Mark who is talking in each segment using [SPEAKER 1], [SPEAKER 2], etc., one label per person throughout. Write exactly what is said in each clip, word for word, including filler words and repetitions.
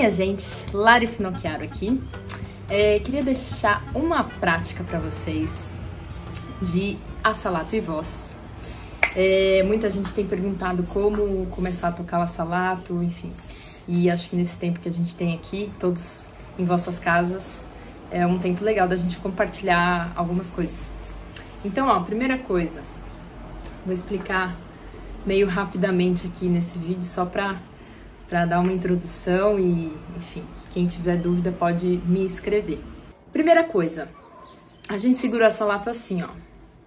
[SPEAKER 1] minha gente, Lari Finocchiaro aqui. É, queria deixar uma prática para vocês de assalato e voz. É, muita gente tem perguntado como começar a tocar o assalato, enfim. E acho que nesse tempo que a gente tem aqui, todos em vossas casas, é um tempo legal da gente compartilhar algumas coisas. Então, ó, primeira coisa, vou explicar meio rapidamente aqui nesse vídeo, só para para dar uma introdução e, enfim, quem tiver dúvida pode me escrever. Primeira coisa, a gente segura o assalato assim, ó,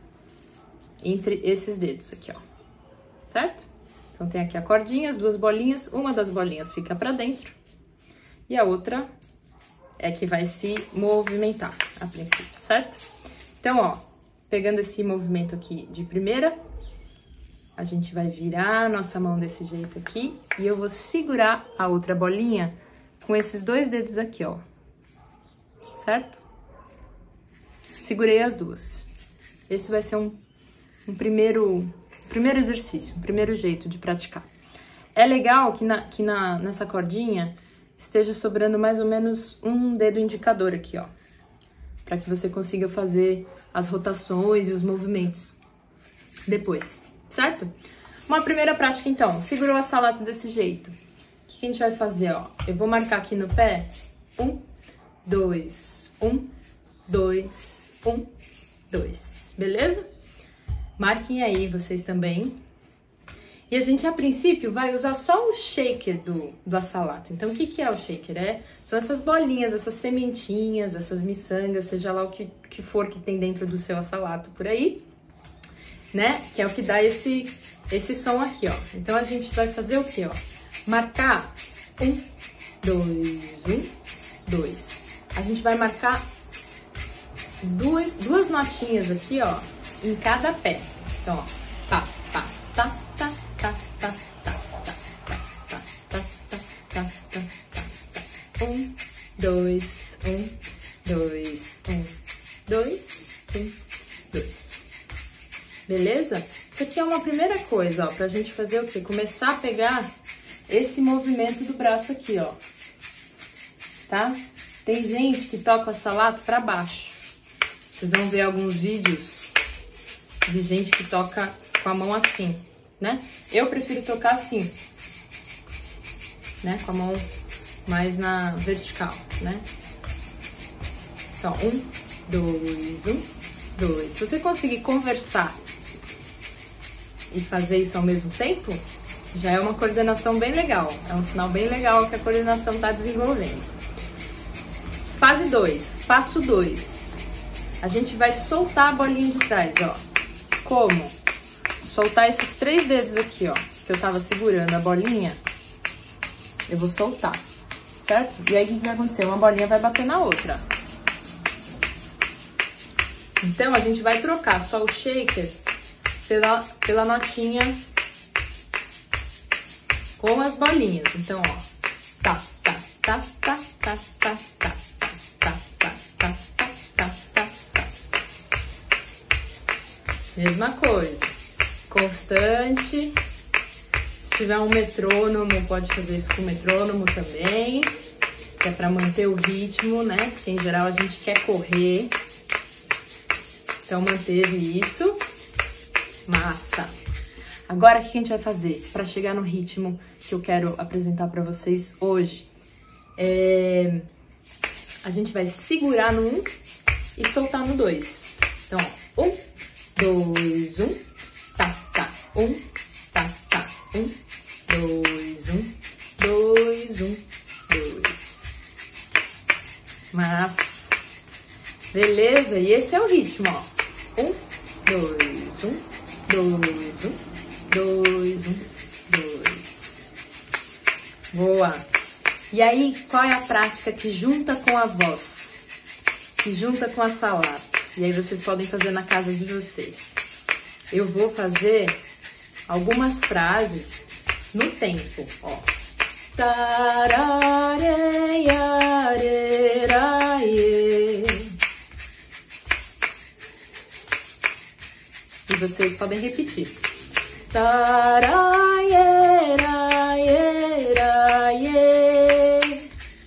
[SPEAKER 1] entre esses dedos aqui, ó, certo? Então tem aqui a cordinha, as duas bolinhas, uma das bolinhas fica pra dentro e a outra é que vai se movimentar a princípio, certo? Então, ó, pegando esse movimento aqui de primeira, a gente vai virar a nossa mão desse jeito aqui e eu vou segurar a outra bolinha com esses dois dedos aqui, ó, certo? Segurei as duas. Esse vai ser um, um primeiro, primeiro exercício, um primeiro jeito de praticar. É legal que, na, que na, nessa cordinha esteja sobrando mais ou menos um dedo indicador aqui, ó, para que você consiga fazer as rotações e os movimentos depois. Certo? Uma primeira prática, então. Segurou o assalato desse jeito. O que a gente vai fazer, ó? Eu vou marcar aqui no pé. Um, dois, um, dois, um, dois. Beleza? Marquem aí vocês também. E a gente, a princípio, vai usar só o shaker do, do assalato. Então, o que, que é o shaker? É, são essas bolinhas, essas sementinhas, essas miçangas, seja lá o que, que for que tem dentro do seu assalato por aí, né? Que é o que dá esse, esse som aqui, ó. Então, a gente vai fazer o quê, ó? Marcar um, dois, um, dois. A gente vai marcar duas, duas notinhas aqui, ó, em cada pé. Então, ó, tá, tá, tá, tá, tá, tá, tá, tá, tá, tá, tá, tá, tá, tá. Um, dois, um, dois, um, dois, um, dois. Beleza? Isso aqui é uma primeira coisa, ó, pra gente fazer o quê? Começar a pegar esse movimento do braço aqui, ó. Tá? Tem gente que toca o assalato pra baixo. Vocês vão ver alguns vídeos de gente que toca com a mão assim, né? Eu prefiro tocar assim, né? Com a mão mais na vertical, né? Então, um, dois, um, dois. Se você conseguir conversar e fazer isso ao mesmo tempo, já é uma coordenação bem legal. É um sinal bem legal que a coordenação está desenvolvendo. Fase dois, passo dois. A gente vai soltar a bolinha de trás, ó. Como? Soltar esses três dedos aqui, ó, que eu tava segurando a bolinha. Eu vou soltar, certo? E aí, o que vai acontecer? Uma bolinha vai bater na outra. Então, a gente vai trocar só o shaker pela, pela notinha com as bolinhas. Então, ó, tá, tá, tá, tá, tá, tá, tá, tá, tá, tá, tá, tá, tá, tá. Mesma coisa, constante. Se tiver um metrônomo, pode fazer isso com metrônomo também, que é pra manter o ritmo, né? Porque em geral a gente quer correr. Então, manteve isso. Massa! Agora, o que a gente vai fazer para chegar no ritmo que eu quero apresentar para vocês hoje? É... A gente vai segurar no um e soltar no dois. Então, ó, um, dois, um, tá, tá, um, tá, tá, um, dois, um, dois, um, dois. Massa! Beleza? E esse é o ritmo, ó. Um, dois, um, dois, um, dois, um, dois. Boa! E aí, qual é a prática que junta com a voz? Que junta com a assalato? E aí vocês podem fazer na casa de vocês. Eu vou fazer algumas frases no tempo, ó. Tarareareraie. E vocês podem repetir. Taraieraie.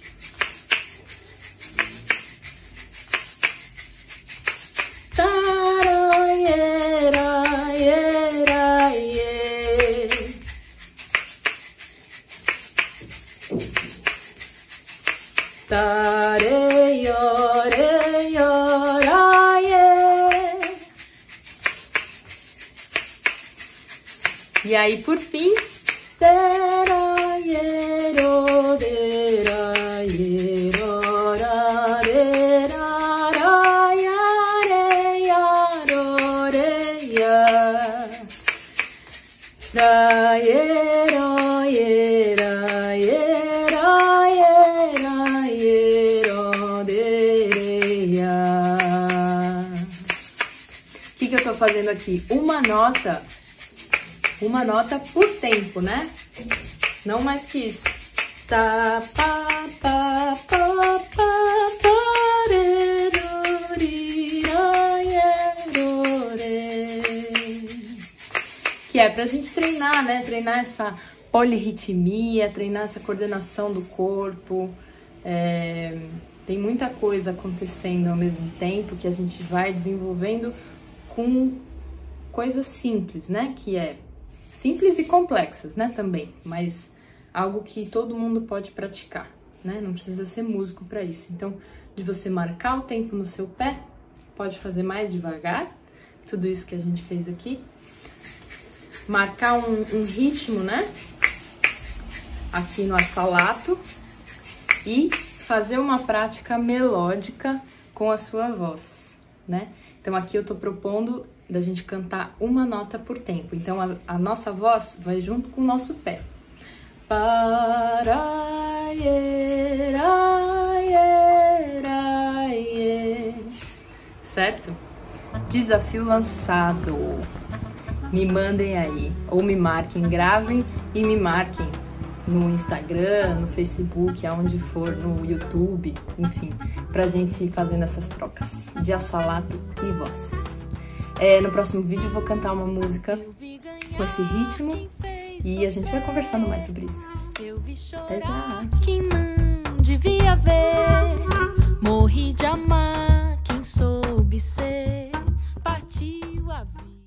[SPEAKER 1] E aí, por fim... O que que eu tô fazendo aqui? Uma nota, uma nota por tempo, né? Não mais que isso. Tá, pá, pá, pá, pá, que é pra gente treinar, né? Treinar essa polirritmia, treinar essa coordenação do corpo. É, tem muita coisa acontecendo ao mesmo tempo que a gente vai desenvolvendo com coisas simples, né? Que é simples e complexas, né? Também, mas algo que todo mundo pode praticar, né? Não precisa ser músico para isso. Então, de você marcar o tempo no seu pé, pode fazer mais devagar, tudo isso que a gente fez aqui. Marcar um, um ritmo, né? Aqui no assalato e fazer uma prática melódica com a sua voz, né? Então aqui eu tô propondo da gente cantar uma nota por tempo. Então a, a nossa voz vai junto com o nosso pé. Certo? Desafio lançado. Me mandem aí, ou me marquem, gravem e me marquem no Instagram, no Facebook, aonde for, no YouTube, enfim, pra gente ir fazendo essas trocas de assalato e voz. É, no próximo vídeo eu vou cantar uma música com esse ritmo e a gente vai conversando mais sobre isso. Até já!
[SPEAKER 2] Que não devia ver, morri de amar quem soube ser, partiu a vida.